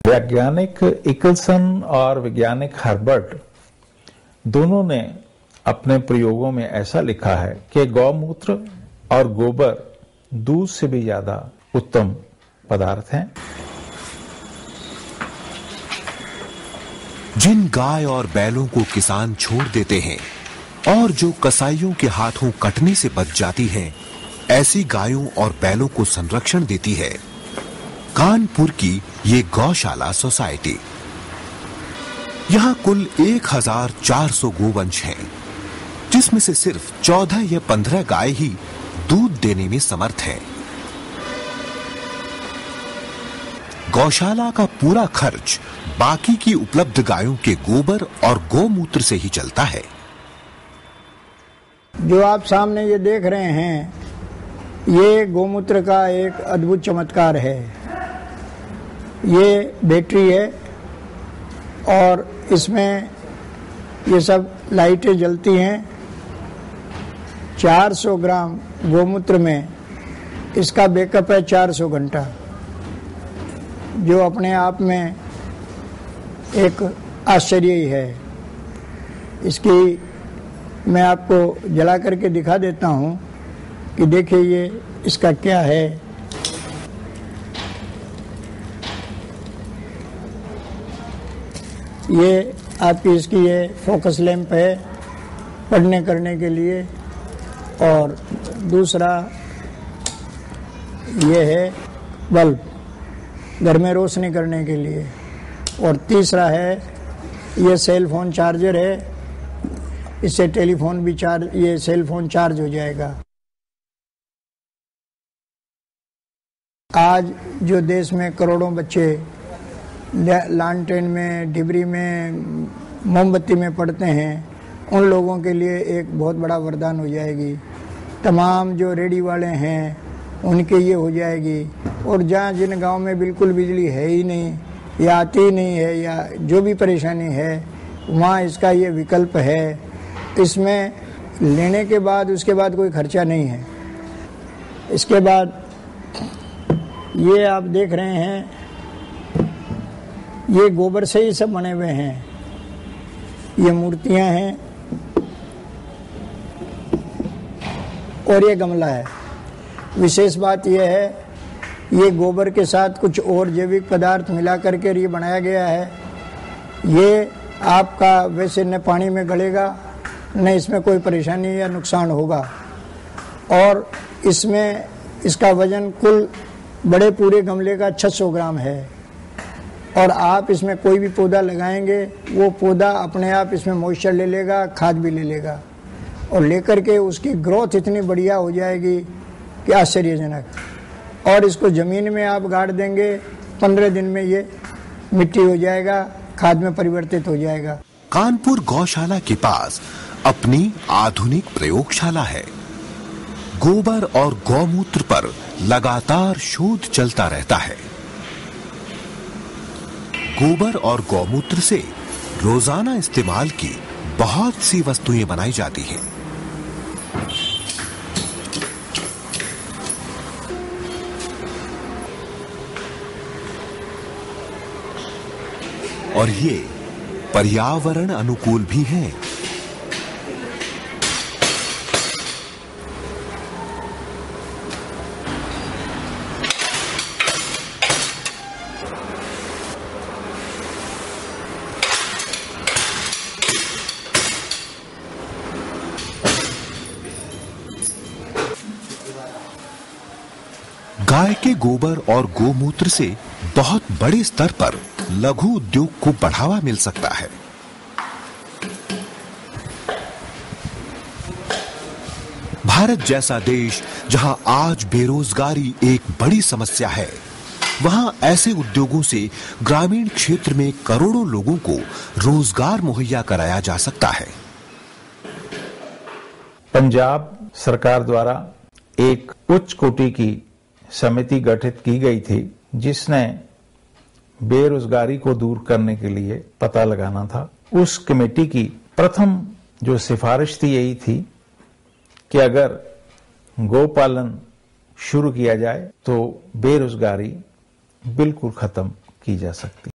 वैज्ञानिक इकलसन और वैज्ञानिक हर्बर्ट दोनों ने अपने प्रयोगों में ऐसा लिखा है कि गौमूत्र और गोबर दूध से भी ज्यादा उत्तम पदार्थ हैं। जिन गाय और बैलों को किसान छोड़ देते हैं और जो कसाईयों के हाथों कटने से बच जाती हैं, ऐसी गायों और बैलों को संरक्षण देती है कानपुर की ये गौशाला सोसाइटी। यहाँ कुल 1400 गोवंश हैं, जिसमें से सिर्फ 14 या 15 गाय ही दूध देने में समर्थ हैं। गौशाला का पूरा खर्च बाकी की उपलब्ध गायों के गोबर और गोमूत्र से ही चलता है। जो आप सामने ये देख रहे हैं, ये गोमूत्र का एक अद्भुत चमत्कार है। ये बैटरी है और इसमें ये सब लाइटें जलती हैं। 400 ग्राम गोमूत्र में इसका बैकअप है 400 घंटा, जो अपने आप में एक आश्चर्य ही है। इसकी मैं आपको जला करके दिखा देता हूँ कि देखिए ये इसका क्या है। ये आपकी इसकी ये फोकस लैंप है पढ़ने करने के लिए, और दूसरा ये है बल्ब घर में रोशनी करने के लिए, और तीसरा है ये सेल फोन चार्जर है। इससे टेलीफोन भी ये सेल फोन चार्ज हो जाएगा। आज जो देश में करोड़ों बच्चे लालटेन में, डिबरी में, मोमबत्ती में पढ़ते हैं, उन लोगों के लिए एक बहुत बड़ा वरदान हो जाएगी। तमाम जो रेडी वाले हैं उनके ये हो जाएगी। और जहाँ जिन गांव में बिल्कुल बिजली है ही नहीं या आती ही नहीं है या जो भी परेशानी है, वहाँ इसका ये विकल्प है। इसमें लेने के बाद उसके बाद कोई खर्चा नहीं है। इसके बाद ये आप देख रहे हैं, ये गोबर से ही सब बने हुए हैं। ये मूर्तियां हैं और ये गमला है। विशेष बात यह है, ये गोबर के साथ कुछ और जैविक पदार्थ मिला करके ये बनाया गया है। ये आपका वैसे न पानी में गलेगा, न इसमें कोई परेशानी या नुकसान होगा। और इसमें इसका वजन कुल बड़े पूरे गमले का 600 ग्राम है। और आप इसमें कोई भी पौधा लगाएंगे, वो पौधा अपने आप इसमें मॉइस्चर ले लेगा, खाद भी ले लेगा, और लेकर के उसकी ग्रोथ इतनी बढ़िया हो जाएगी कि आश्चर्यजनक। और इसको ज़मीन में आप गाड़ देंगे, 15 दिन में ये मिट्टी हो जाएगा, खाद में परिवर्तित हो जाएगा। कानपुर गौशाला के पास अपनी आधुनिक प्रयोगशाला है। गोबर और गौमूत्र पर लगातार शोध चलता रहता है। गोबर और गौमूत्र से रोजाना इस्तेमाल की बहुत सी वस्तुएं बनाई जाती हैं। और ये पर्यावरण अनुकूल भी हैं। गाय के गोबर और गोमूत्र से बहुत बड़े स्तर पर लघु उद्योग को बढ़ावा मिल सकता है। भारत जैसा देश जहां आज बेरोजगारी एक बड़ी समस्या है, वहां ऐसे उद्योगों से ग्रामीण क्षेत्र में करोड़ों लोगों को रोजगार मुहैया कराया जा सकता है। पंजाब सरकार द्वारा एक उच्च कोटि की समिति गठित की गई थी, जिसने बेरोजगारी को दूर करने के लिए पता लगाना था। उस कमेटी की प्रथम जो सिफारिश थी यही थी कि अगर गोपालन शुरू किया जाए तो बेरोजगारी बिल्कुल खत्म की जा सकती है।